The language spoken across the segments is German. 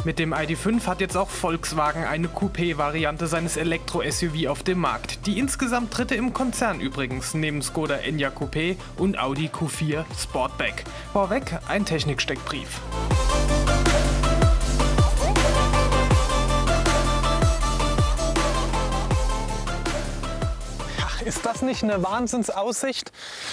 Mit dem ID.5 hat jetzt auch Volkswagen eine Coupé-Variante seines Elektro-SUV auf dem Markt. Die insgesamt dritte im Konzern übrigens, neben Skoda Enyaq Coupé und Audi Q4 Sportback. Vorweg ein Techniksteckbrief. Ist das nicht eine Wahnsinnsaussicht?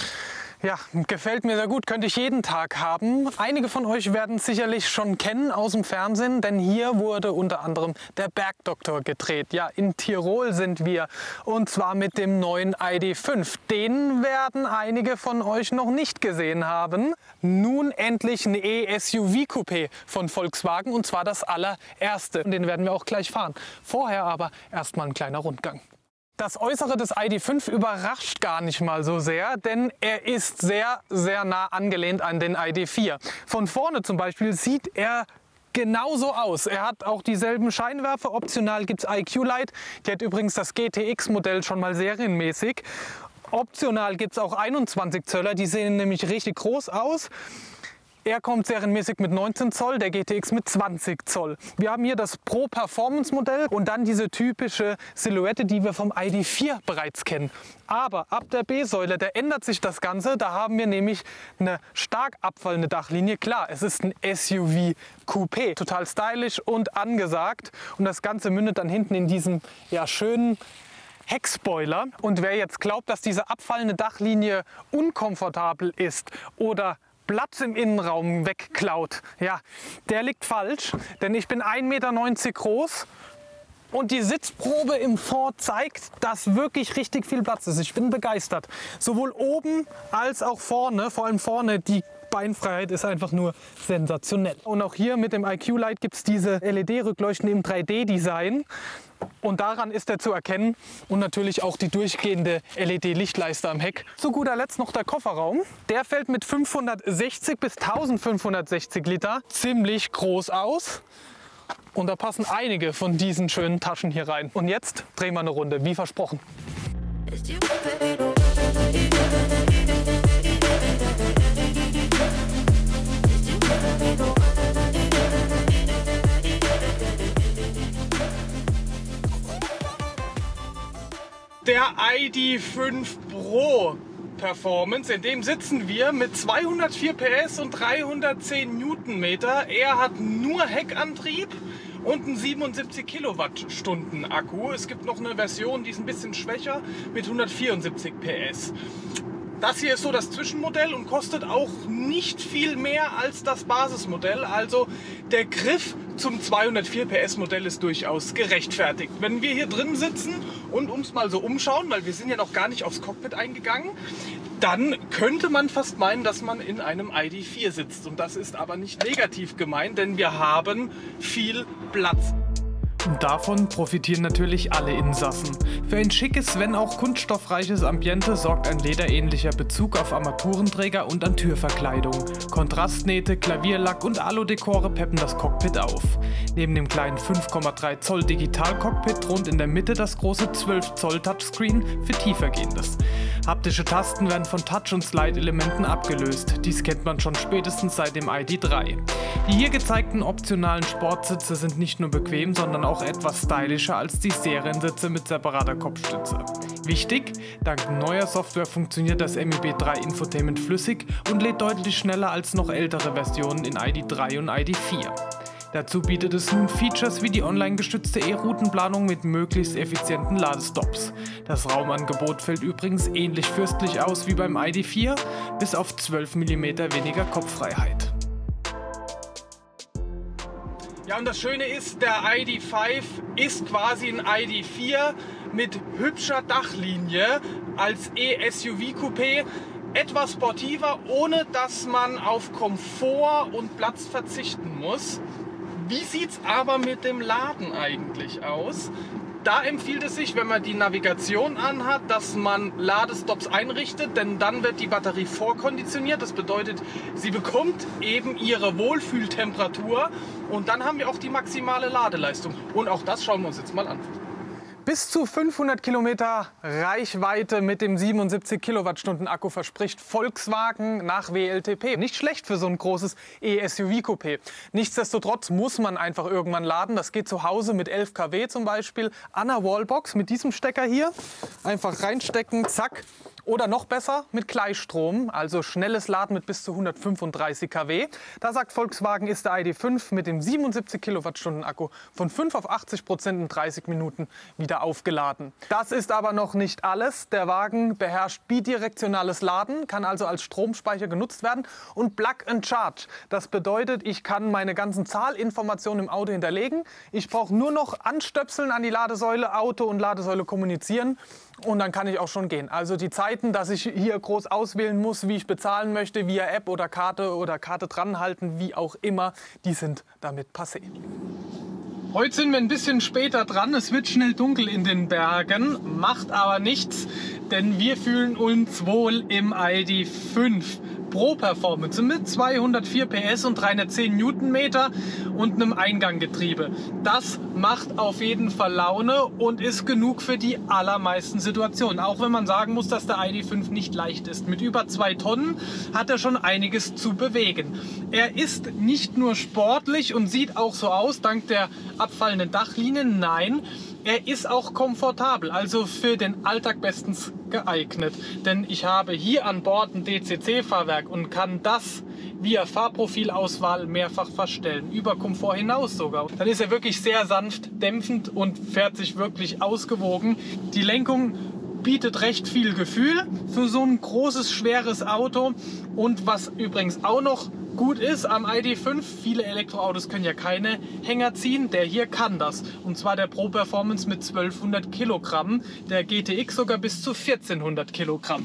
Ja, gefällt mir sehr gut, könnte ich jeden Tag haben. Einige von euch werden es sicherlich schon kennen aus dem Fernsehen, denn hier wurde unter anderem der Bergdoktor gedreht. Ja, in Tirol sind wir und zwar mit dem neuen ID.5. Den werden einige von euch noch nicht gesehen haben. Nun endlich ein E-SUV-Coupé von Volkswagen und zwar das allererste. Und den werden wir auch gleich fahren. Vorher aber erstmal ein kleiner Rundgang. Das Äußere des ID.5 überrascht gar nicht mal so sehr, denn er ist sehr, sehr nah angelehnt an den ID.4. Von vorne zum Beispiel sieht er genauso aus. Er hat auch dieselben Scheinwerfer. Optional gibt es IQ-Light. Die hat übrigens das GTX-Modell schon mal serienmäßig. Optional gibt es auch 21 Zöller. Die sehen nämlich richtig groß aus. Er kommt serienmäßig mit 19 Zoll, der GTX mit 20 Zoll. Wir haben hier das Pro-Performance-Modell und dann diese typische Silhouette, die wir vom ID.4 bereits kennen. Aber ab der B-Säule, da ändert sich das Ganze. Da haben wir nämlich eine stark abfallende Dachlinie. Klar, es ist ein SUV-Coupé, total stylisch und angesagt. Und das Ganze mündet dann hinten in diesem ja, schönen Heckspoiler. Und wer jetzt glaubt, dass diese abfallende Dachlinie unkomfortabel ist oder Platz im Innenraum wegklaut, ja, der liegt falsch, denn ich bin 1,90 Meter groß und die Sitzprobe im Ford zeigt, dass wirklich richtig viel Platz ist. Ich bin begeistert. Sowohl oben als auch vorne, vor allem vorne, die Beinfreiheit ist einfach nur sensationell. Und auch hier mit dem IQ-Light gibt es diese LED-Rückleuchten im 3D-Design. Und daran ist er zu erkennen und natürlich auch die durchgehende LED-Lichtleiste am Heck. Zu guter Letzt noch der Kofferraum. Der fällt mit 560 bis 1560 Liter ziemlich groß aus. Und da passen einige von diesen schönen Taschen hier rein. Und jetzt drehen wir eine Runde, wie versprochen. Der ID.5 Pro Performance, in dem sitzen wir mit 204 PS und 310 Newtonmeter. Er hat nur Heckantrieb und einen 77 Kilowattstunden Akku. Es gibt noch eine Version, die ist ein bisschen schwächer mit 174 PS. Das hier ist so das Zwischenmodell und kostet auch nicht viel mehr als das Basismodell. Also der Griff zum 204 PS Modell ist durchaus gerechtfertigt. Wenn wir hier drin sitzen und uns mal so umschauen, weil wir sind ja noch gar nicht aufs Cockpit eingegangen, dann könnte man fast meinen, dass man in einem ID.4 sitzt. Und das ist aber nicht negativ gemeint, denn wir haben viel Platz. Und davon profitieren natürlich alle Insassen. Für ein schickes, wenn auch kunststoffreiches Ambiente sorgt ein lederähnlicher Bezug auf Armaturenträger und an Türverkleidung. Kontrastnähte, Klavierlack und Aludekore peppen das Cockpit auf. Neben dem kleinen 5,3 Zoll Digital-Cockpit thront in der Mitte das große 12 Zoll Touchscreen für tiefergehendes. Haptische Tasten werden von Touch- und Slide-Elementen abgelöst. Dies kennt man schon spätestens seit dem ID.3. Die hier gezeigten optionalen Sportsitze sind nicht nur bequem, sondern auch etwas stylischer als die Seriensitze mit separater Kopfstütze. Wichtig, dank neuer Software funktioniert das MEB3 Infotainment flüssig und lädt deutlich schneller als noch ältere Versionen in ID.3 und ID.4. Dazu bietet es nun Features wie die online gestützte E-Routenplanung mit möglichst effizienten Ladestops. Das Raumangebot fällt übrigens ähnlich fürstlich aus wie beim ID.4, bis auf 12 mm weniger Kopffreiheit. Ja, und das Schöne ist, der ID.5 ist quasi ein ID.4 mit hübscher Dachlinie als E-SUV-Coupé. Etwas sportiver, ohne dass man auf Komfort und Platz verzichten muss. Wie sieht es aber mit dem Laden eigentlich aus? Da empfiehlt es sich, wenn man die Navigation anhat, dass man Ladestops einrichtet, denn dann wird die Batterie vorkonditioniert. Das bedeutet, sie bekommt eben ihre Wohlfühltemperatur und dann haben wir auch die maximale Ladeleistung. Und auch das schauen wir uns jetzt mal an. Bis zu 500 Kilometer Reichweite mit dem 77 Kilowattstunden Akku verspricht Volkswagen nach WLTP. Nicht schlecht für so ein großes E-SUV-Coupé. Nichtsdestotrotz muss man einfach irgendwann laden. Das geht zu Hause mit 11 kW zum Beispiel an der Wallbox mit diesem Stecker hier. Einfach reinstecken, zack. Oder noch besser mit Gleichstrom, also schnelles Laden mit bis zu 135 kW. Da sagt Volkswagen, ist der ID.5 mit dem 77 Kilowattstunden Akku von 5 auf 80% in 30 Minuten wieder aufgeladen. Das ist aber noch nicht alles. Der Wagen beherrscht bidirektionales Laden, kann also als Stromspeicher genutzt werden und Plug and Charge. Das bedeutet, ich kann meine ganzen Zahlinformationen im Auto hinterlegen. Ich brauche nur noch anstöpseln an die Ladesäule, Auto und Ladesäule kommunizieren. Und dann kann ich auch schon gehen. Also die Zeiten, dass ich hier groß auswählen muss, wie ich bezahlen möchte, via App oder Karte dranhalten, wie auch immer, die sind damit passé. Heute sind wir ein bisschen später dran. Es wird schnell dunkel in den Bergen, macht aber nichts, denn wir fühlen uns wohl im ID.5 Pro Performance mit 204 PS und 310 Newtonmeter und einem Einganggetriebe. Das macht auf jeden Fall Laune und ist genug für die allermeisten Situationen. Auch wenn man sagen muss, dass der ID.5 nicht leicht ist. Mit über 2 Tonnen hat er schon einiges zu bewegen. Er ist nicht nur sportlich und sieht auch so aus, dank der abfallenden Dachlinien. Nein, er ist auch komfortabel, also für den Alltag bestens geeignet. Denn ich habe hier an Bord ein DCC-Fahrwerk und kann das via Fahrprofilauswahl mehrfach verstellen, über Komfort hinaus sogar. Dann ist er wirklich sehr sanft, dämpfend und fährt sich wirklich ausgewogen. Die Lenkung bietet recht viel Gefühl für so ein großes, schweres Auto. Und was übrigens auch noch gut ist am ID.5, viele Elektroautos können ja keine Hänger ziehen, der hier kann das. Und zwar der Pro Performance mit 1200 Kilogramm, der GTX sogar bis zu 1400 Kilogramm.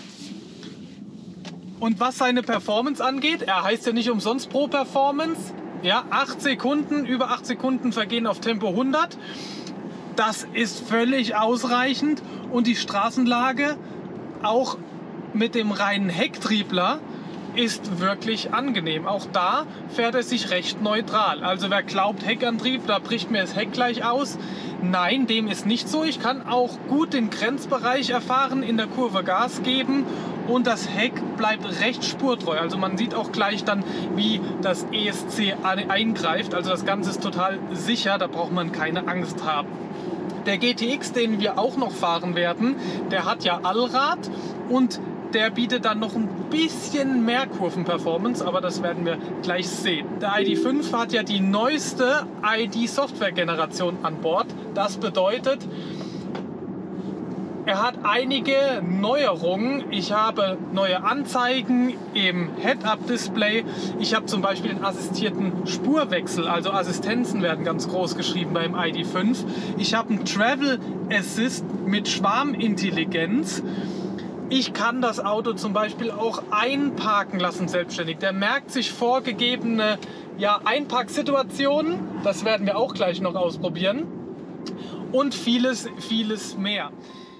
Und was seine Performance angeht, er heißt ja nicht umsonst Pro Performance, ja, 8 Sekunden, über 8 Sekunden vergehen auf Tempo 100. Das ist völlig ausreichend und die Straßenlage auch mit dem reinen Hecktriebler ist wirklich angenehm. Auch da fährt er sich recht neutral. Also wer glaubt Heckantrieb, da bricht mir das Heck gleich aus. Nein, dem ist nicht so. Ich kann auch gut den Grenzbereich erfahren, in der Kurve Gas geben und das Heck bleibt recht spurtreu. Also man sieht auch gleich dann, wie das ESC eingreift. Also das Ganze ist total sicher, da braucht man keine Angst haben. Der GTX, den wir auch noch fahren werden, der hat ja Allrad und der bietet dann noch ein bisschen mehr Kurvenperformance, aber das werden wir gleich sehen. Der ID.5 hat ja die neueste ID-Software-Generation an Bord. Das bedeutet, er hat einige Neuerungen. Ich habe neue Anzeigen im Head-Up-Display. Ich habe zum Beispiel den assistierten Spurwechsel, also Assistenzen werden ganz groß geschrieben beim ID.5. Ich habe einen Travel Assist mit Schwarmintelligenz. Ich kann das Auto zum Beispiel auch einparken lassen selbstständig. Der merkt sich vorgegebene Einparksituationen. Das werden wir auch gleich noch ausprobieren. Und vieles, vieles mehr.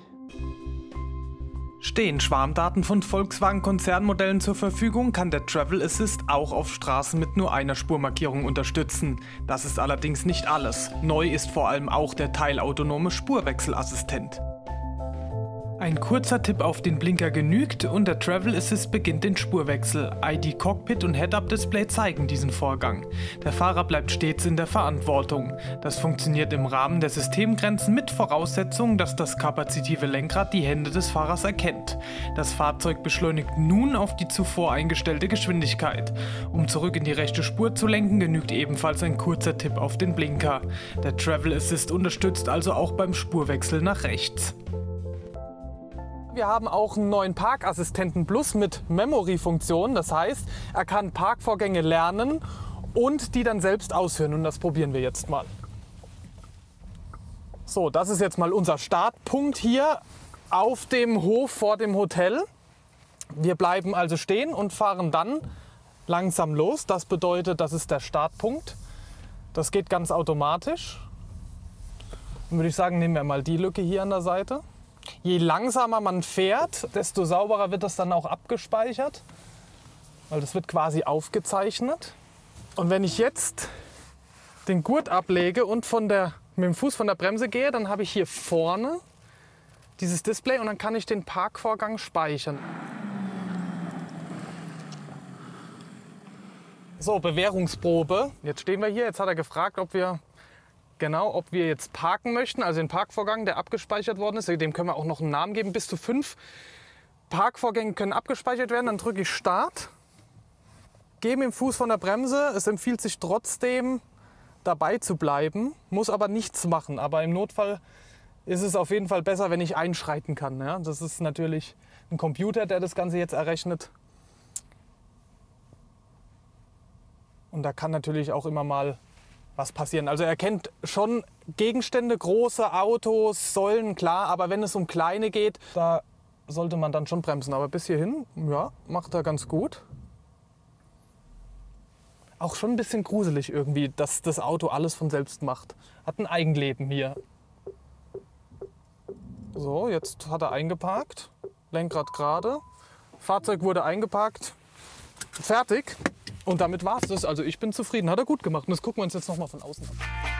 Stehen Schwarmdaten von Volkswagen-Konzernmodellen zur Verfügung, kann der Travel Assist auch auf Straßen mit nur einer Spurmarkierung unterstützen. Das ist allerdings nicht alles. Neu ist vor allem auch der teilautonome Spurwechselassistent. Ein kurzer Tipp auf den Blinker genügt und der Travel Assist beginnt den Spurwechsel. ID-Cockpit und Head-Up-Display zeigen diesen Vorgang. Der Fahrer bleibt stets in der Verantwortung. Das funktioniert im Rahmen der Systemgrenzen mit Voraussetzung, dass das kapazitive Lenkrad die Hände des Fahrers erkennt. Das Fahrzeug beschleunigt nun auf die zuvor eingestellte Geschwindigkeit. Um zurück in die rechte Spur zu lenken, genügt ebenfalls ein kurzer Tipp auf den Blinker. Der Travel Assist unterstützt also auch beim Spurwechsel nach rechts. Wir haben auch einen neuen Parkassistenten Plus mit Memory-Funktion. Das heißt, er kann Parkvorgänge lernen und die dann selbst ausführen. Und das probieren wir jetzt mal. So, das ist jetzt mal unser Startpunkt hier auf dem Hof vor dem Hotel. Wir bleiben also stehen und fahren dann langsam los. Das bedeutet, das ist der Startpunkt. Das geht ganz automatisch. Dann würde ich sagen, nehmen wir mal die Lücke hier an der Seite. Je langsamer man fährt, desto sauberer wird das dann auch abgespeichert, weil das wird quasi aufgezeichnet. Und wenn ich jetzt den Gurt ablege und von der mit dem Fuß von der Bremse gehe, dann habe ich hier vorne dieses Display und dann kann ich den Parkvorgang speichern. So, Bewährungsprobe. Jetzt stehen wir hier. Jetzt hat er gefragt, ob wir jetzt parken möchten. Also den Parkvorgang, der abgespeichert worden ist. Dem können wir auch noch einen Namen geben. Bis zu 5 Parkvorgänge können abgespeichert werden. Dann drücke ich Start. Gehe mit dem Fuß von der Bremse. Es empfiehlt sich trotzdem dabei zu bleiben. Muss aber nichts machen. Aber im Notfall ist es auf jeden Fall besser, wenn ich einschreiten kann. Ja? Das ist natürlich ein Computer, der das Ganze jetzt errechnet. Und da kann natürlich auch immer mal was passieren. Also er kennt schon Gegenstände, große Autos, Säulen, klar. Aber wenn es um kleine geht, da sollte man dann schon bremsen. Aber bis hierhin, ja, macht er ganz gut. Auch schon ein bisschen gruselig irgendwie, dass das Auto alles von selbst macht. Hat ein Eigenleben hier. So, jetzt hat er eingeparkt. Lenkrad gerade. Fahrzeug wurde eingeparkt. Fertig. Und damit war es das. Also ich bin zufrieden. Hat er gut gemacht. Und das gucken wir uns jetzt noch mal von außen an.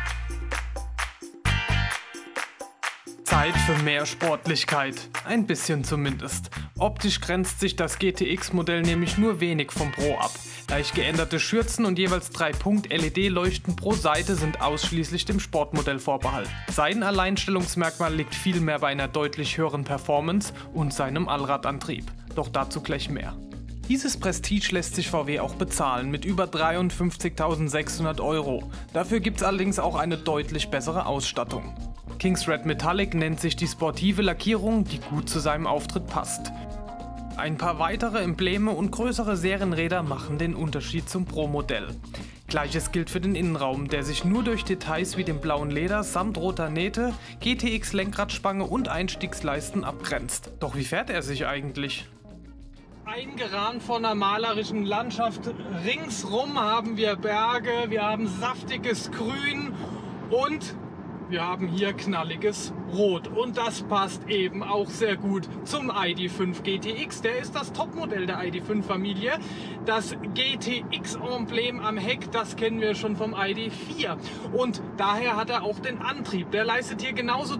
Zeit für mehr Sportlichkeit. Ein bisschen zumindest. Optisch grenzt sich das GTX-Modell nämlich nur wenig vom Pro ab. Leicht geänderte Schürzen und jeweils 3 Punkt-LED-Leuchten pro Seite sind ausschließlich dem Sportmodell vorbehalten. Sein Alleinstellungsmerkmal liegt vielmehr bei einer deutlich höheren Performance und seinem Allradantrieb. Doch dazu gleich mehr. Dieses Prestige lässt sich VW auch bezahlen mit über 53.600 €. Dafür gibt es allerdings auch eine deutlich bessere Ausstattung. King's Red Metallic nennt sich die sportive Lackierung, die gut zu seinem Auftritt passt. Ein paar weitere Embleme und größere Serienräder machen den Unterschied zum Pro-Modell. Gleiches gilt für den Innenraum, der sich nur durch Details wie dem blauen Leder samt roter Nähte, GTX-Lenkradspange und Einstiegsleisten abgrenzt. Doch wie fährt er sich eigentlich? Eingerahmt von einer malerischen Landschaft. Ringsrum haben wir Berge, wir haben saftiges Grün und wir haben hier knalliges Rot. Und das passt eben auch sehr gut zum ID.5 GTX. Der ist das Topmodell der ID.5-Familie. Das GTX-Emblem am Heck, das kennen wir schon vom ID.4. Und daher hat er auch den Antrieb. Der leistet hier genauso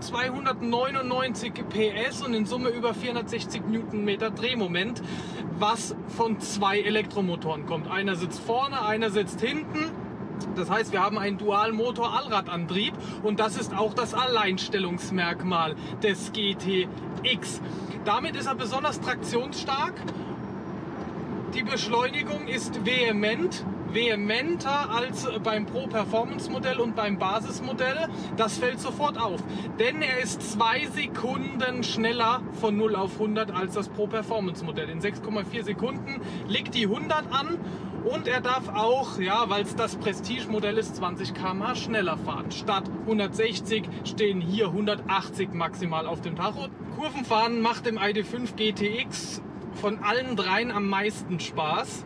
299 PS und in Summe über 460 Newtonmeter Drehmoment, was von 2 Elektromotoren kommt. Einer sitzt vorne, einer sitzt hinten. Das heißt, wir haben einen Dualmotor-Allradantrieb und das ist auch das Alleinstellungsmerkmal des GTX. Damit ist er besonders traktionsstark. Die Beschleunigung ist vehement, vehementer als beim Pro-Performance-Modell und beim Basismodell. Das fällt sofort auf, denn er ist 2 Sekunden schneller von 0 auf 100 als das Pro-Performance-Modell. In 6,4 Sekunden liegt die 100 an. Und er darf auch, ja, weil es das Prestige-Modell ist, 20 km/h schneller fahren. Statt 160 stehen hier 180 maximal auf dem Tacho. Kurvenfahren macht im ID.5 GTX von allen dreien am meisten Spaß.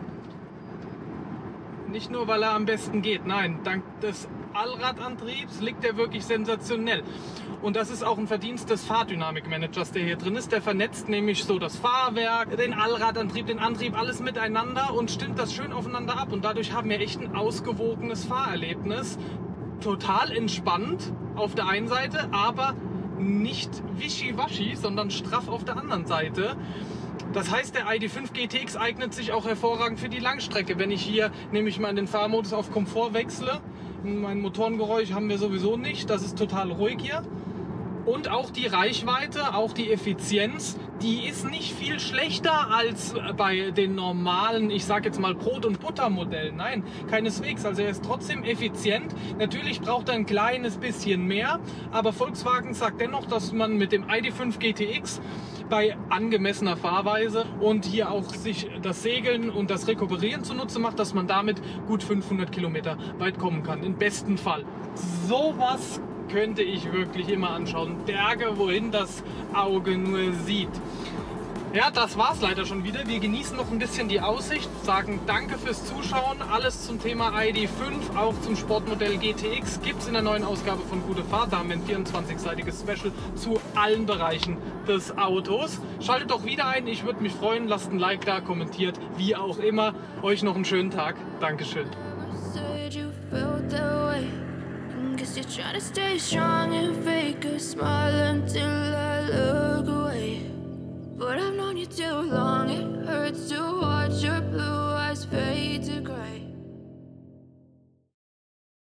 Nicht nur, weil er am besten geht, nein, dank des Allradantriebs liegt er wirklich sensationell. Und das ist auch ein Verdienst des Fahrdynamikmanagers, der hier drin ist. Der vernetzt nämlich so das Fahrwerk, den Allradantrieb, den Antrieb, alles miteinander und stimmt das schön aufeinander ab. Und dadurch haben wir echt ein ausgewogenes Fahrerlebnis. Total entspannt auf der einen Seite, aber nicht wischiwaschi, sondern straff auf der anderen Seite. Das heißt, der ID.5 GTX eignet sich auch hervorragend für die Langstrecke. Wenn ich hier nämlich mal in den Fahrmodus auf Komfort wechsle, mein Motorengeräusch haben wir sowieso nicht, das ist total ruhig hier. Und auch die Reichweite, auch die Effizienz, die ist nicht viel schlechter als bei den normalen, ich sage jetzt mal Brot- und Buttermodellen. Nein, keineswegs. Also er ist trotzdem effizient. Natürlich braucht er ein kleines bisschen mehr, aber Volkswagen sagt dennoch, dass man mit dem ID.5 GTX bei angemessener Fahrweise und hier auch sich das Segeln und das Rekuperieren zunutze macht, dass man damit gut 500 Kilometer weit kommen kann, im besten Fall. Sowas könnte ich wirklich immer anschauen. Berge, wohin das Auge nur sieht. Ja, das war's leider schon wieder. Wir genießen noch ein bisschen die Aussicht, sagen danke fürs Zuschauen. Alles zum Thema ID.5, auch zum Sportmodell GTX gibt es in der neuen Ausgabe von Gute Fahrt. Da haben wir ein 24-seitiges Special zu allen Bereichen des Autos. Schaltet doch wieder ein, ich würde mich freuen. Lasst ein Like da, kommentiert, wie auch immer. Euch noch einen schönen Tag. Dankeschön. past. You're trying to stay strong and fake a smile until I look away. But I've known you too long, it hurts to watch